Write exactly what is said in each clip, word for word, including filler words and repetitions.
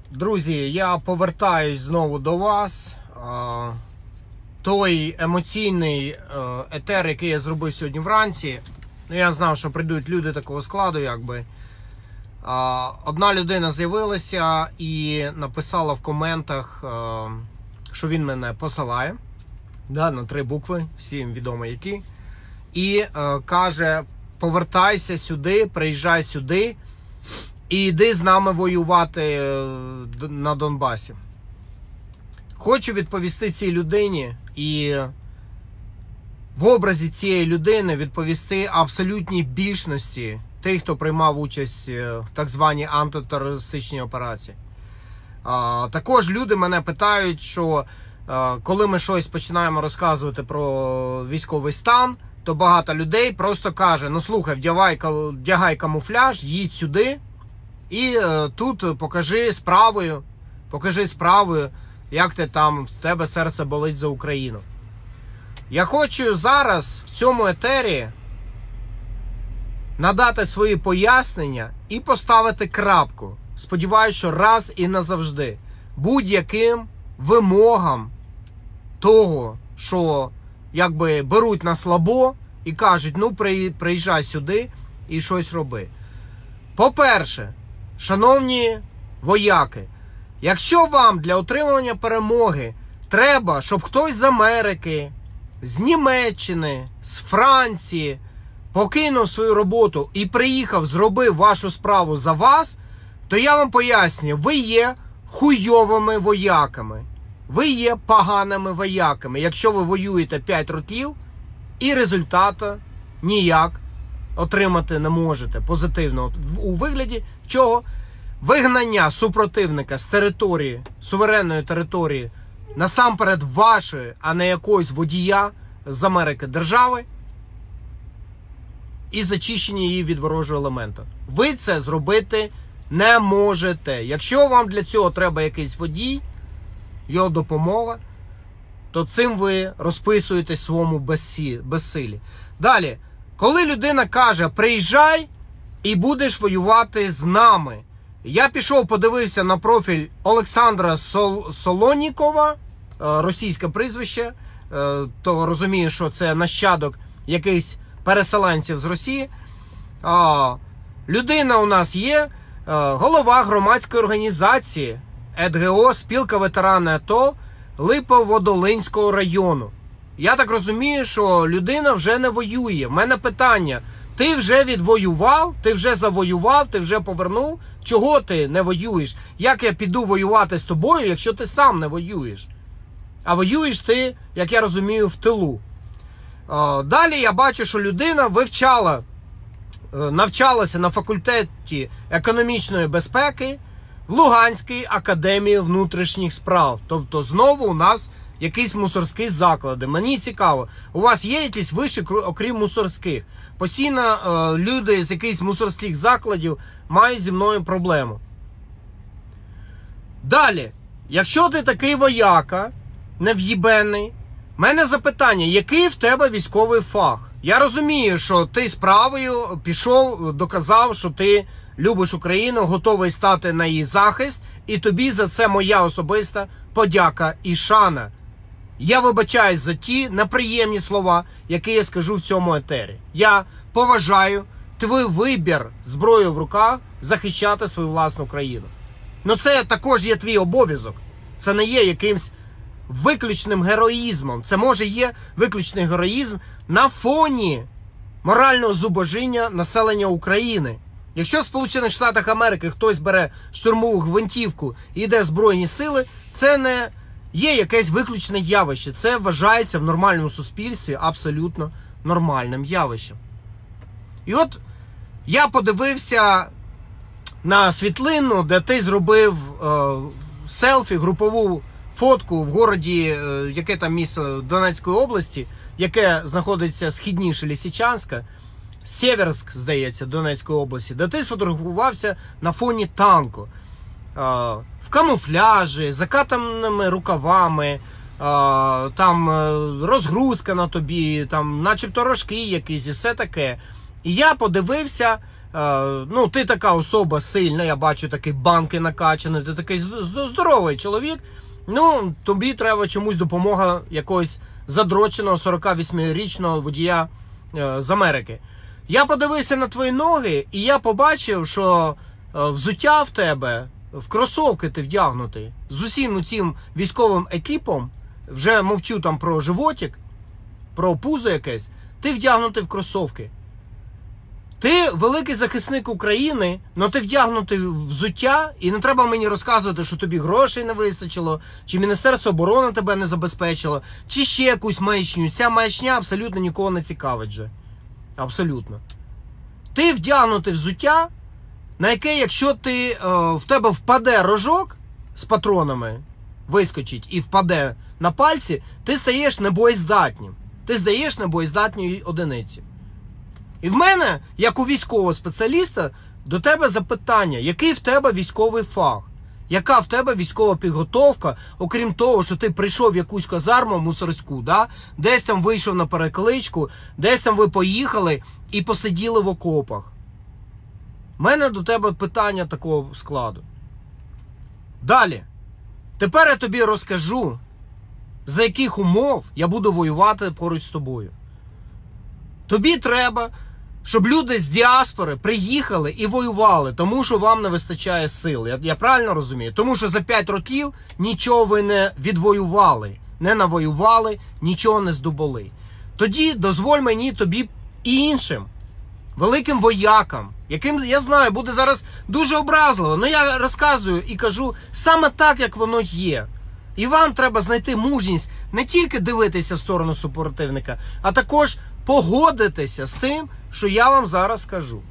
Друзі, я повертаюсь знову до вас. Той емоційний етер, який я зробив сьогодні вранці, ну я знав, що прийдуть люди такого складу, якби. Одна людина з'явилася і написала в коментах, що він мене посилає, да, на три букви, всім відомо які, і каже: повертайся сюди, приїжджай сюди і йди з нами воювати на Донбасі. Хочу відповісти цій людині і в образі цієї людини відповісти абсолютній більшості тих, хто приймав участь в так званій антитерористичній операції. А, також люди мене питають, що а, коли ми щось починаємо розказувати про військовий стан, то багато людей просто каже: ну слухай, вдягай, вдягай камуфляж, їдь сюди і а, тут покажи справою, покажи справою, як ти там, в тебе серце болить за Україну. Я хочу зараз в цьому етері надати свої пояснення і поставити крапку. Сподіваюсь, що раз і назавжди будь-яким вимогам того, що якби беруть на слабо і кажуть: ну приїжджай сюди і щось роби. По-перше, шановні вояки, якщо вам для отримання перемоги треба, щоб хтось з Америки, з Німеччини, з Франції покинув свою роботу і приїхав, зробив вашу справу за вас, то я вам поясню: ви є хуйовими вояками. Ви є поганими вояками, якщо ви воюєте п'ять років і результату ніяк отримати не можете позитивно. У вигляді чого? Вигнання супротивника з території, суверенної території, насамперед вашої, а не якогось водія з Америки держави, і зачищення її від ворожого елементу. Ви це зробити не можете. Якщо вам для цього треба якийсь водій, його допомога, то цим ви розписуєтесь в своєму безсилі. Далі, коли людина каже: приїжджай і будеш воювати з нами. Я пішов, подивився на профіль Олександра Сол... Солонікова, російське прізвище, то розумію, що це нащадок якихось переселенців з Росії. Людина у нас є голова громадської організації ЕДГО «Спілка ветерани АТО» Липоводолинського району. Я так розумію, що людина вже не воює. В мене питання: ти вже відвоював, ти вже завоював, ти вже повернув? Чого ти не воюєш? Як я піду воювати з тобою, якщо ти сам не воюєш? А воюєш ти, як я розумію, в тилу. Далі я бачу, що людина вивчала, навчалася на факультеті економічної безпеки в Луганській академії внутрішніх справ. Тобто знову у нас якісь мусорські заклади. Мені цікаво, у вас є якісь вищі, окрім мусорських? Постійно е, люди з якихось мусорських закладів мають зі мною проблему. Далі, якщо ти такий вояка, нев'їбенний, в мене запитання: який в тебе військовий фах? Я розумію, що ти справою пішов, доказав, що ти любиш Україну, готовий стати на її захист, і тобі за це моя особиста подяка і шана. Я вибачаюсь за ті неприємні слова, які я скажу в цьому етері. Я поважаю твій вибір зброю в руках захищати свою власну країну. Ну це також є твій обов'язок. Це не є якимсь виключним героїзмом. Це може є виключний героїзм на фоні морального зубожіння населення України. Якщо в Сполучених Штатах Америки хтось бере штурмову гвинтівку і йде Збройні сили, це не є якесь виключне явище. Це вважається в нормальному суспільстві абсолютно нормальним явищем. І от я подивився на світлину, де ти зробив е, селфі, групову фотку в городі, е, яке там місце Донецької області, яке знаходиться східніше Лисичанська, Сєверськ, здається, Донецької області, де ти сфотографувався на фоні танку. Е, в камуфляжі, закатаними рукавами, там розгрузка на тобі, там начебто рожки якісь і все таке. І я подивився ну, ти така особа сильна, я бачу такі банки накачані, ти такий здоровий чоловік, ну, тобі треба чомусь допомога якогось задроченого сорокавосьмирічного водія е, з Америки. Я подивився на твої ноги, і я побачив, що е, взуття в тебе, в кросовки ти вдягнутий, з усім цим військовим екіпом, вже мовчу там про животик, про пузо якесь, ти вдягнутий в кросовки. Ти великий захисник України, але ти вдягнутий в взуття, і не треба мені розказувати, що тобі грошей не вистачило, чи Міністерство оборони тебе не забезпечило, чи ще якусь маячню. Ця маячня абсолютно нікого не цікавить вже. Абсолютно. Ти вдягнутий взуття, на яке, якщо ти, е, в тебе впаде рожок з патронами, вискочить і впаде на пальці, ти стаєш небоєздатним. Ти здаєш небоєздатною одиницю. І в мене, як у військового спеціаліста, до тебе запитання, який в тебе військовий фах? Яка в тебе військова підготовка, окрім того, що ти прийшов в якусь казарму мусорську, да? Десь там вийшов на перекличку, десь там ви поїхали і посиділи в окопах. У мене до тебе питання такого складу. Далі. Тепер я тобі розкажу, за яких умов я буду воювати поруч з тобою. Тобі треба, щоб люди з діаспори приїхали і воювали, тому що вам не вистачає сил. Я, я правильно розумію? Тому що за п'ять років нічого ви не відвоювали, не навоювали, нічого не здобули. Тоді дозволь мені тобі і іншим, великим воякам, яким, я знаю, буде зараз дуже образливо, але я розказую і кажу саме так, як воно є. І вам треба знайти мужність не тільки дивитися в сторону супротивника, а також погодитися з тим, що я вам зараз скажу.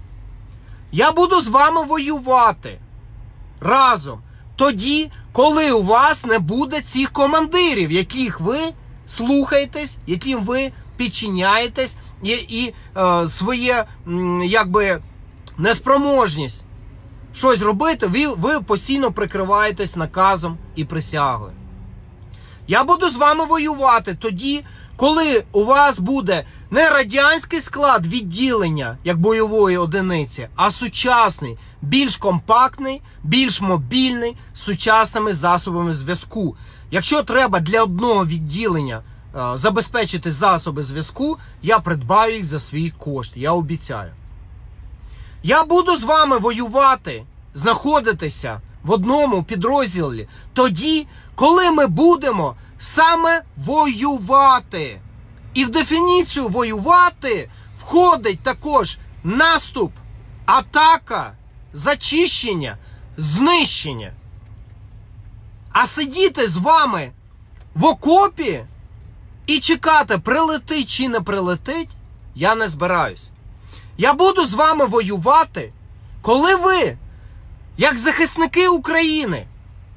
Я буду з вами воювати разом тоді, коли у вас не буде цих командирів, яких ви слухаєтесь, яким ви підчиняєтесь, і, і е, своє, м, якби, неспроможність щось робити, ви, ви постійно прикриваєтесь наказом і присягли. Я буду з вами воювати тоді, коли у вас буде не радянський склад відділення, як бойової одиниці, а сучасний, більш компактний, більш мобільний, з сучасними засобами зв'язку. Якщо треба для одного відділення е, забезпечити засоби зв'язку, я придбаю їх за свій кошт, я обіцяю. Я буду з вами воювати, знаходитися в одному підрозділі тоді, коли ми будемо саме воювати. І в дефініцію воювати входить також наступ, атака, зачищення, знищення. А сидіти з вами в окопі і чекати, прилетить чи не прилетить, я не збираюсь. Я буду з вами воювати, коли ви, як захисники України,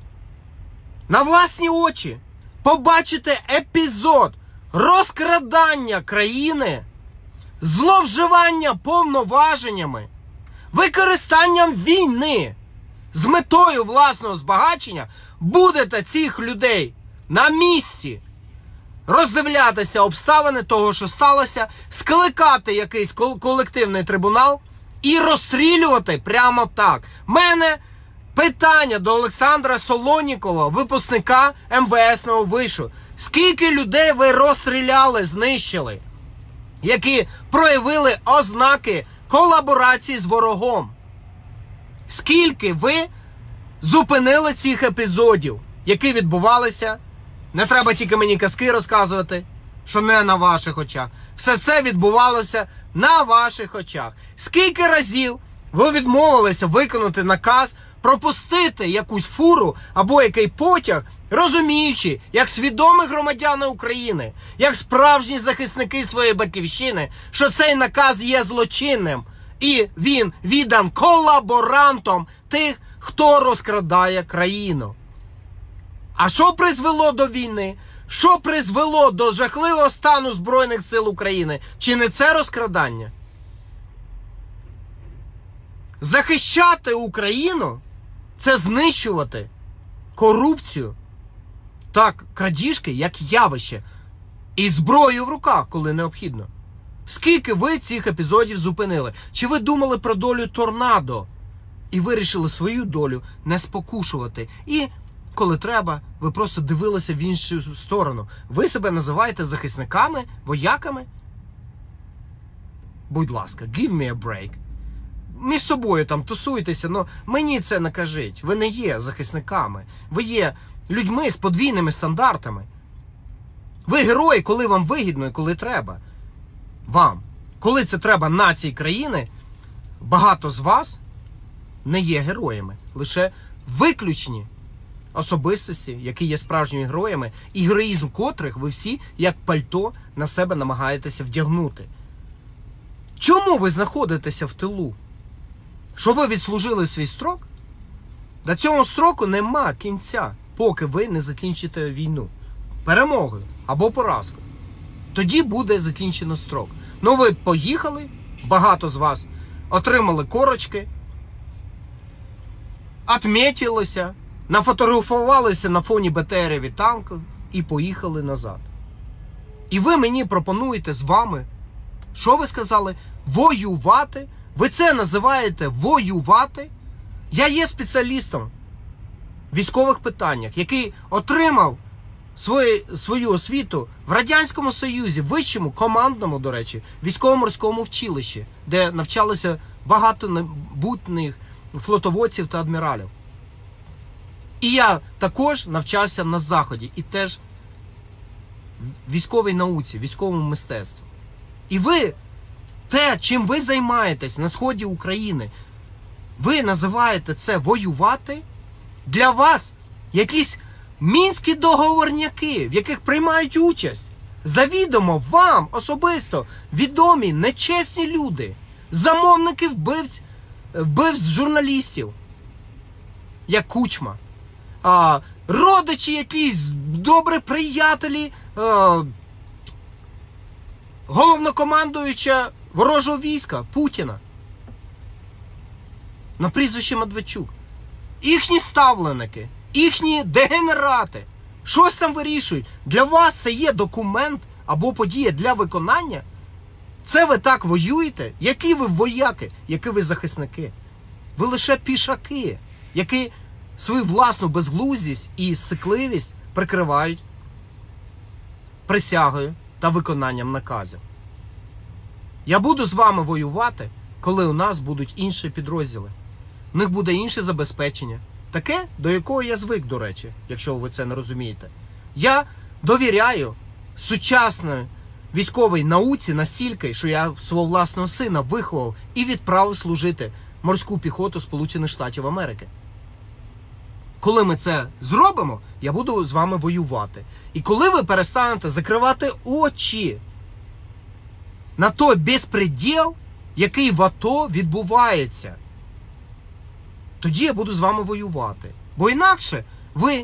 на власні очі побачите епізод розкрадання країни, зловживання повноваженнями, використанням війни з метою власного збагачення, будете цих людей на місці роздивлятися обставини того, що сталося, скликати якийсь колективний трибунал і розстрілювати прямо так. Мене питання до Олександра Солонікова, випускника ем ве есного вишу. Скільки людей ви розстріляли, знищили, які проявили ознаки колаборації з ворогом? Скільки ви зупинили цих епізодів, які відбувалися? Не треба тільки мені казки розказувати, що не на ваших очах. Все це відбувалося на ваших очах. Скільки разів ви відмовилися виконати наказ пропустити якусь фуру або який потяг, розуміючи, як свідомі громадяни України, як справжні захисники своєї батьківщини, що цей наказ є злочинним і він віддан колаборантом тих, хто розкрадає країну. А що призвело до війни? Що призвело до жахливого стану Збройних сил України? Чи не це розкрадання? Захищати Україну – це знищувати корупцію, так, крадіжки, як явище, і зброю в руках, коли необхідно. Скільки ви цих епізодів зупинили? Чи ви думали про долю торнадо і вирішили свою долю не спокушувати? І, коли треба, ви просто дивилися в іншу сторону. Ви себе називаєте захисниками, вояками? Будь ласка, give me a break. Між собою там тусуйтеся, але мені це не кажіть. Ви не є захисниками. Ви є людьми з подвійними стандартами. Ви герої, коли вам вигідно і коли треба. Вам. Коли це треба нації країни, багато з вас не є героями. Лише виключні особистості, які є справжніми героями, і героїзм котрих ви всі, як пальто, на себе намагаєтеся вдягнути. Чому ви знаходитеся в тилу? Що ви відслужили свій строк? До цього строку нема кінця, поки ви не закінчите війну. Перемогою або поразкою. Тоді буде закінчено строк. Ну ви поїхали, багато з вас отримали корочки, отметилися, нафотографувалися на фоні Бе Те Ерів і танків і поїхали назад. І ви мені пропонуєте з вами, що ви сказали? Воювати? Ви це називаєте воювати? Я є спеціалістом в військових питаннях, який отримав свою, свою освіту в Радянському Союзі, вищому, командному, до речі, військово-морському вчилищі, де навчалися багато небутніх флотоводців та адміралів. І я також навчався на Заході, і теж в військовій науці, військовому мистецтві. І ви, те, чим ви займаєтесь на сході України, ви називаєте це воювати? Для вас якісь мінські договорняки, в яких приймають участь, завідомо вам особисто відомі нечесні люди, замовники вбивць, вбивць журналістів, як Кучма, а, родичі якісь, добрі приятелі а, головнокомандуюча ворожого війська Путіна на прізвище Медведчук. Їхні ставленики, їхні дегенерати, щось там вирішують. Для вас це є документ або подія для виконання? Це ви так воюєте? Які ви вояки, які ви захисники? Ви лише пішаки, які свою власну безглуздість і сикливість прикривають присягою та виконанням наказів. Я буду з вами воювати, коли у нас будуть інші підрозділи. В них буде інше забезпечення. Таке, до якого я звик, до речі, якщо ви це не розумієте. Я довіряю сучасній військовій науці настільки, що я свого власного сина виховав і відправив служити морську піхоту Сполучених Штатів Америки. Коли ми це зробимо, я буду з вами воювати. І коли ви перестанете закривати очі на той безпреділ, який в АТО відбувається, тоді я буду з вами воювати. Бо інакше ви,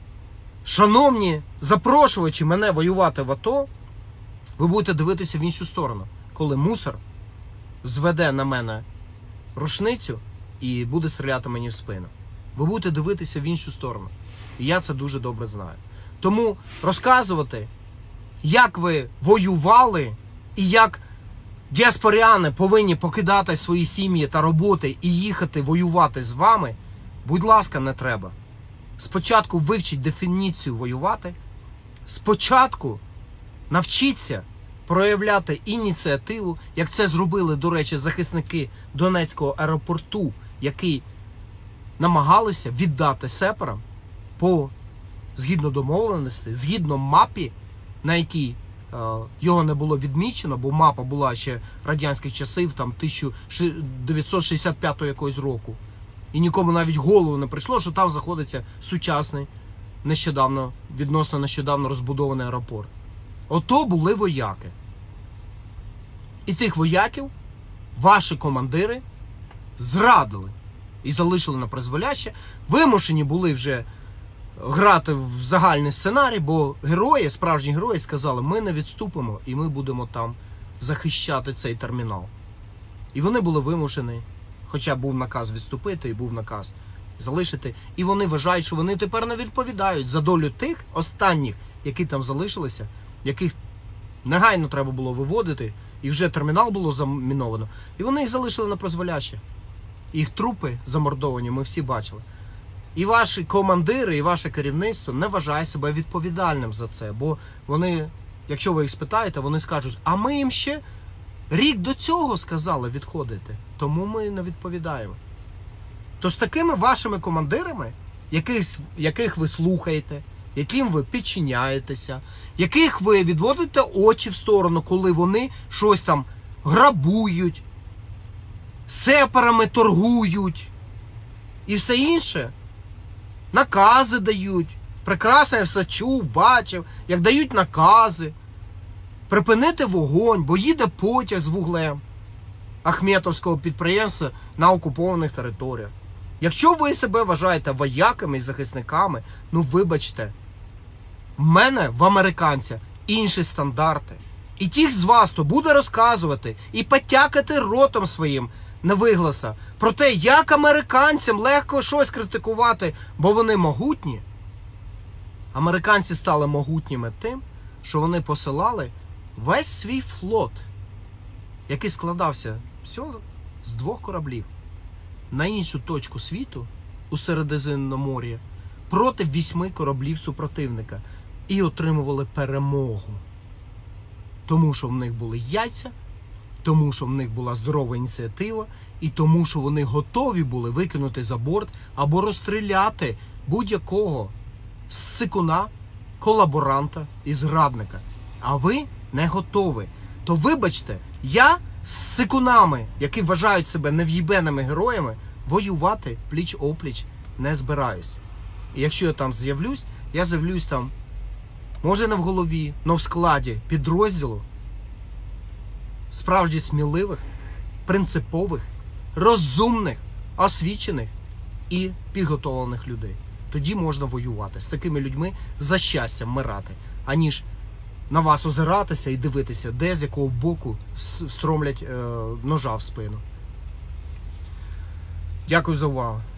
шановні запрошувачі мене воювати в АТО, ви будете дивитися в іншу сторону, коли мусор зведе на мене рушницю і буде стріляти мені в спину. Ви будете дивитися в іншу сторону. І я це дуже добре знаю. Тому розказувати, як ви воювали і як діаспоряни повинні покидати свої сім'ї та роботи і їхати воювати з вами, будь ласка, не треба. Спочатку вивчіть дефініцію воювати. Спочатку навчіться проявляти ініціативу, як це зробили, до речі, захисники Донецького аеропорту, який намагалися віддати сепарам по, згідно домовленості, згідно мапі, на якій е, його не було відмічено, бо мапа була ще радянських часів, там тисяча дев'ятсот шістдесят п'ятого якогось року. І нікому навіть в голову не прийшло, що там знаходиться сучасний, нещодавно, відносно нещодавно розбудований аеропорт. Ото були вояки. І тих вояків ваші командири зрадили і залишили на призволяще. Вимушені були вже грати в загальний сценарій, бо герої, справжні герої сказали, ми не відступимо і ми будемо там захищати цей термінал. І вони були вимушені, хоча був наказ відступити і був наказ залишити. І вони вважають, що вони тепер не відповідають за долю тих останніх, які там залишилися, яких Негайно треба було виводити, і вже термінал було заміновано. І вони їх залишили на призволяще. Їх трупи замордовані, ми всі бачили. І ваші командири, і ваше керівництво не вважає себе відповідальним за це. Бо вони, якщо ви їх спитаєте, вони скажуть, а ми їм ще рік до цього сказали відходити. Тому ми не відповідаємо. То з такими вашими командирами, яких, яких ви слухаєте, яким ви підчиняєтеся, яких ви відводите очі в сторону, коли вони щось там грабують, сепарами торгують і все інше, накази дають. Прекрасно я все чув, бачив, як дають накази припинити вогонь, бо їде потяг з вуглем Ахметовського підприємства на окупованих територіях. Якщо ви себе вважаєте вояками і захисниками, ну вибачте, в мене, в американця, інші стандарти. І ті з вас, хто буде розказувати і потякати ротом своїм невигласа про те, як американцям легко щось критикувати, бо вони могутні. Американці стали могутніми тим, що вони посилали весь свій флот, який складався всього з двох кораблів, на іншу точку світу, у Середземномор'я, проти вісьми кораблів супротивника. І отримували перемогу. Тому що в них були яйця, тому що в них була здорова ініціатива, і тому що вони готові були викинути за борт або розстріляти будь-якого сикуна, колаборанта і зрадника. А ви не готові. То вибачте, я з сикунами, які вважають себе нев'їбеними героями, воювати пліч-опліч не збираюсь. І якщо я там з'явлюсь, я з'явлюсь там, може не в голові, але в складі підрозділу справді сміливих, принципових, розумних, освічених і підготовлених людей. Тоді можна воювати. З такими людьми за щастя вмирати, аніж на вас озиратися і дивитися, де з якого боку стромлять е, ножа в спину. Дякую за увагу.